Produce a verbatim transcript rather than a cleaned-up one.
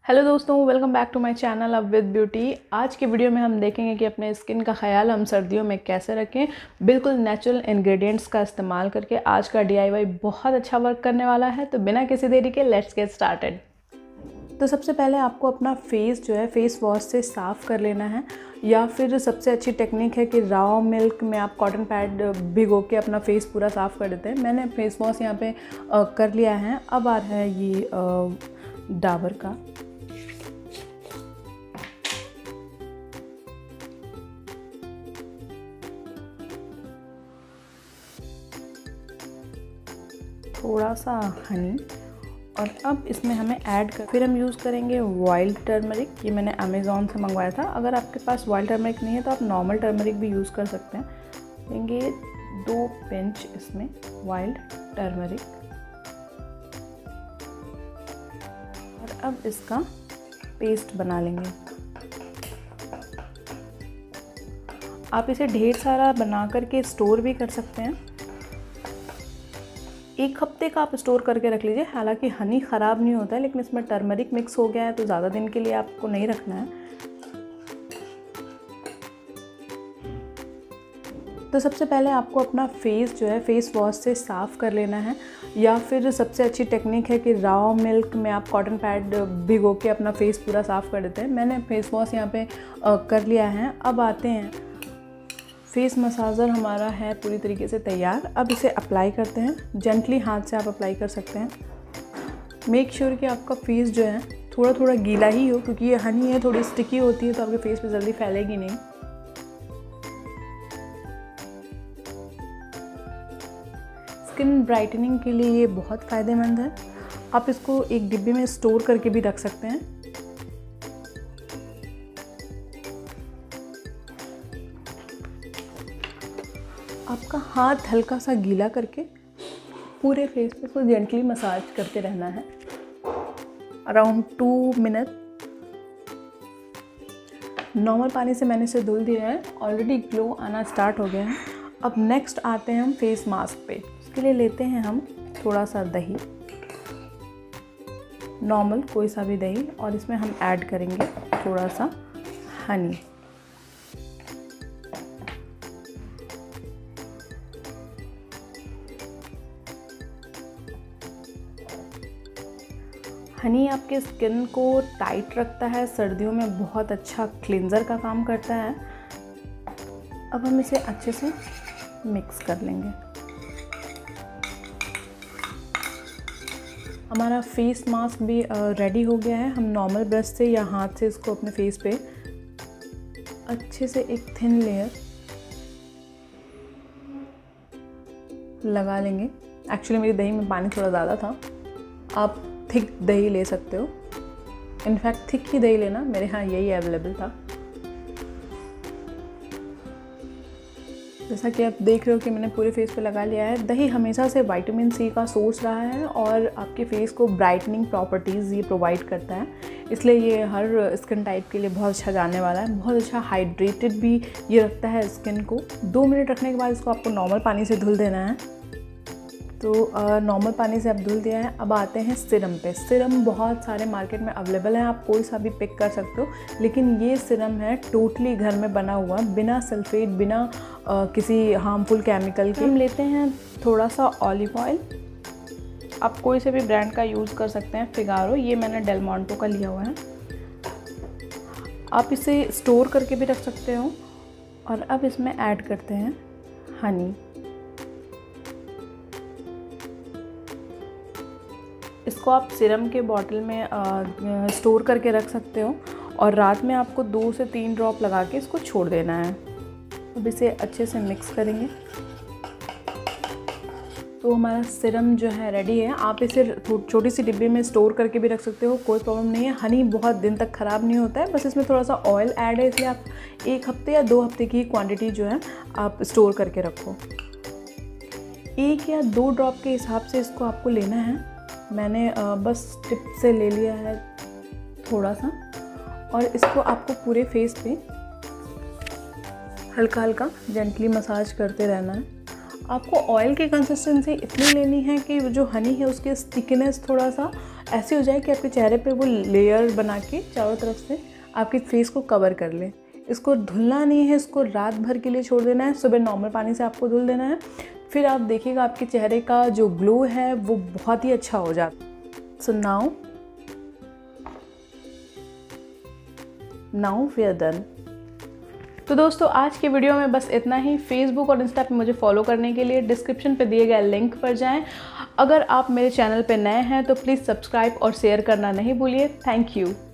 Hello दोस्तों, welcome back to my channel अब with beauty. आज की वीडियो में हम देखेंगे कि अपने स्किन का ख्याल हम सर्दियों में कैसे रखें, बिल्कुल नेचुरल इंग्रेडिएंट्स का इस्तेमाल करके। आज का डीआईवाई बहुत अच्छा वर्क करने वाला है, तो बिना किसी देरी के लेट्स गेट स्टार्टेड। तो सबसे पहले आपको अपना फेस जो है फेस वॉश से साफ़ कर लेना है, या फिर सबसे अच्छी टेक्निक है कि रॉ मिल्क में आप कॉटन पैड भिगो के अपना फेस पूरा साफ़ कर देते हैं। मैंने फेस वॉश यहाँ पे आ, कर लिया है। अब आ रहा है ये आ, डाबर का। थोड़ा सा हनी, और अब इसमें हमें ऐड कर फिर हम यूज़ करेंगे वाइल्ड टर्मरिक। ये मैंने अमेज़ॉन से मंगवाया था। अगर आपके पास वाइल्ड टर्मरिक नहीं है तो आप नॉर्मल टर्मरिक भी यूज़ कर सकते हैं। लेंगे दो पिंच इसमें वाइल्ड टर्मरिक, और अब इसका पेस्ट बना लेंगे। आप इसे ढेर सारा बना करके स्टोर भी कर सकते हैं। एक हफ्ते का आप स्टोर करके रख लीजिए। हालांकि हनी ख़राब नहीं होता है, लेकिन इसमें टर्मरिक मिक्स हो गया है तो ज़्यादा दिन के लिए आपको नहीं रखना है। तो सबसे पहले आपको अपना फेस जो है फेस वॉश से साफ़ कर लेना है, या फिर सबसे अच्छी टेक्निक है कि रॉ मिल्क में आप कॉटन पैड भिगो के अपना फेस पूरा साफ़ कर देते हैं। मैंने फेस वॉश यहाँ पे कर लिया है। अब आते हैं, फेस मसाजर हमारा है पूरी तरीके से तैयार। अब इसे अप्लाई करते हैं। जेंटली हाथ से आप अप्लाई कर सकते हैं। मेक श्योर कि आपका फेस जो है थोड़ा थोड़ा गीला ही हो, क्योंकि ये हनी है, थोड़ी स्टिकी होती है तो आपके फेस पे जल्दी फैलेगी नहीं। स्किन ब्राइटनिंग के लिए ये बहुत फ़ायदेमंद है। आप इसको एक डिब्बे में स्टोर करके भी रख सकते हैं। आपका हाथ हल्का सा गीला करके पूरे फेस पे को जेंटली मसाज करते रहना है अराउंड टू मिनट। नॉर्मल पानी से मैंने इसे धुल दिया है, ऑलरेडी ग्लो आना स्टार्ट हो गया है। अब नेक्स्ट आते हैं हम फेस मास्क पे। उसके लिए लेते हैं हम थोड़ा सा दही, नॉर्मल कोई सा भी दही, और इसमें हम ऐड करेंगे थोड़ा सा हनी। हनी आपके स्किन को टाइट रखता है, सर्दियों में बहुत अच्छा क्लींजर का काम करता है। अब हम इसे अच्छे से मिक्स कर लेंगे। हमारा फेस मास्क भी रेडी हो गया है। हम नॉर्मल ब्रश से या हाथ से इसको अपने फेस पे अच्छे से एक थिन लेयर लगा लेंगे। एक्चुअली मेरी दही में पानी थोड़ा ज़्यादा था, आप थिक दही ले सकते हो। इनफैक्ट थिक ही दही लेना, मेरे यहाँ यही अवेलेबल था। जैसा कि आप देख रहे हो कि मैंने पूरे फेस पे लगा लिया है। दही हमेशा से विटामिन सी का सोर्स रहा है, और आपके फेस को ब्राइटनिंग प्रॉपर्टीज़ ये प्रोवाइड करता है, इसलिए ये हर स्किन टाइप के लिए बहुत अच्छा जाने वाला है। बहुत अच्छा हाइड्रेटेड भी ये रखता है स्किन को। दो मिनट रखने के बाद इसको आपको नॉर्मल पानी से धुल देना है। तो नॉर्मल पानी से आप धुल दिया है। अब आते हैं सिरम पे। सिरम बहुत सारे मार्केट में अवेलेबल है, आप कोई सा भी पिक कर सकते हो, लेकिन ये सिरम है टोटली घर में बना हुआ, बिना सल्फेट, बिना आ, किसी हार्मफुल केमिकल के। हम लेते हैं थोड़ा सा ऑलिव ऑयल। आप कोई से भी ब्रांड का यूज़ कर सकते हैं। फिगारो, ये मैंने डेल मोंटे का लिया हुआ है। आप इसे स्टोर करके भी रख सकते हो। और अब इसमें ऐड करते हैं हनी। इसको आप सिरम के बॉटल में आ, स्टोर करके रख सकते हो, और रात में आपको दो से तीन ड्रॉप लगा के इसको छोड़ देना है। अब इसे अच्छे से मिक्स करेंगे। तो हमारा सिरम जो है रेडी है। आप इसे छोटी सी डिब्बे में स्टोर करके भी रख सकते हो, कोई प्रॉब्लम नहीं है। हनी बहुत दिन तक ख़राब नहीं होता है, बस इसमें थोड़ा सा ऑयल ऐड है, इसलिए आप एक हफ्ते या दो हफ्ते की क्वांटिटी जो है आप स्टोर करके रखो। एक या दो ड्रॉप के हिसाब से इसको आपको लेना है। मैंने बस टिप से ले लिया है थोड़ा सा, और इसको आपको पूरे फेस पे हल्का हल्का जेंटली मसाज करते रहना है। आपको ऑयल की कंसिस्टेंसी इतनी लेनी है कि जो हनी है उसकी स्टिकनेस थोड़ा सा ऐसे हो जाए कि आपके चेहरे पे वो लेयर बना के चारों तरफ से आपके फेस को कवर कर ले। इसको धुलना नहीं है, इसको रात भर के लिए छोड़ देना है। सुबह नॉर्मल पानी से आपको धुल देना है, फिर आप देखिएगा आपके चेहरे का जो ग्लो है वो बहुत ही अच्छा हो जाता। So now now we are done. तो दोस्तों आज के वीडियो में बस इतना ही। फेसबुक और इंस्टा पे मुझे फॉलो करने के लिए डिस्क्रिप्शन पे दिए गए लिंक पर जाएं। अगर आप मेरे चैनल पे नए हैं तो प्लीज़ सब्सक्राइब और शेयर करना नहीं भूलिए। Thank you.